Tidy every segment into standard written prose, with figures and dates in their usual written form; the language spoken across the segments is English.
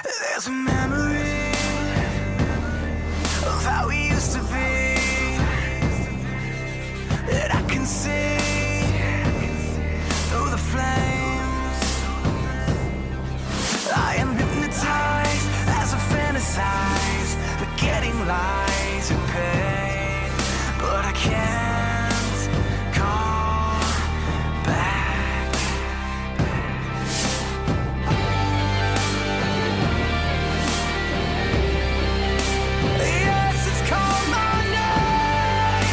There's a memory of how we used to be that I can see through the flames. I am hypnotized as I fantasize, forgetting lies and pain, but I can't call back. Yes, it's called my name.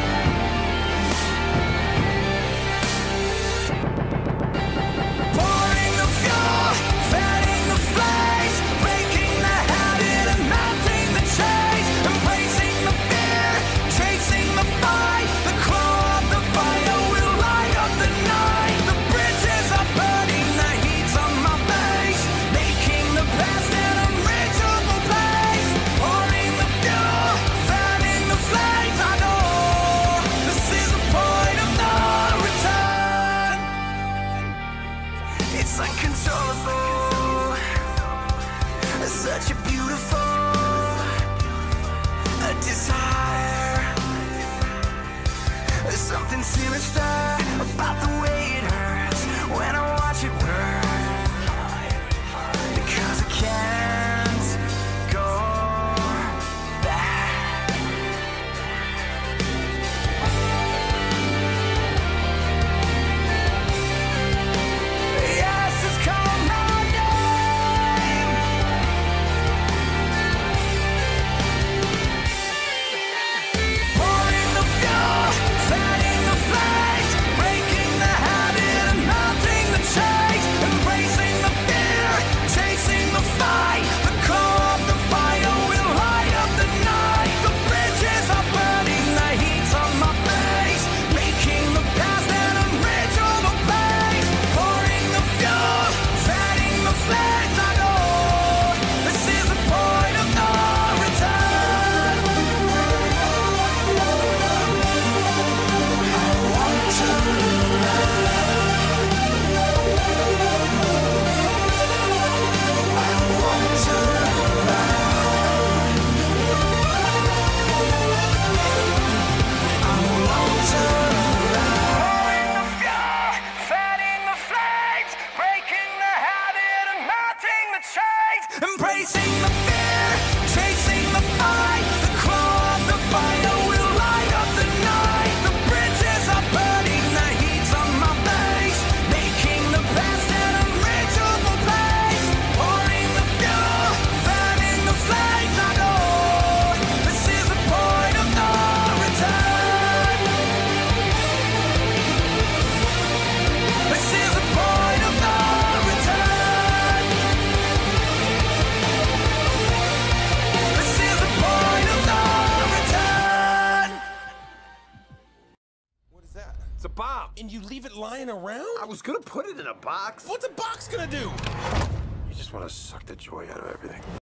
Pouring the fuel, fanning the flames, breaking the habit and melting the chains, embracing the fear, chasing the fight. The glow of the fire will light up the night. The bridges are burning, the heat's on my face, making the past an unreachable place. Pouring the fuel, fanning the flames. I know this is the point of no return. It's uncontrollable, such a beautiful desire. There's something sinister about the way it hurts when I watch it burn, because I can't go back. Yes, it's called my name. Pouring the fuel, fanning the flames, breaking the habit and melting the chains, embracing the fear, chasing the fight. The glow of the fire will light up the night. The bridges are burning, the heat's on my face, making the past an unreachable place. Pouring the fuel, fanning the flames. I know this is the point of no return. I want to Pouring the fuel, fanning the flames, breaking the habit and melting the chains, embracing the fear, chasing the fight. The glow of the fire will light up the night. The bridges are burning, the heat's on my face, making the past an unreachable place. Pouring the fuel, fanning the flames. I know this is the point of no return. This is the point of no return. This is the point of no return. What is that? It's a bomb. And you leave it lying around? I was gonna put it in a box. What's a box gonna do? You just want to suck the joy out of everything.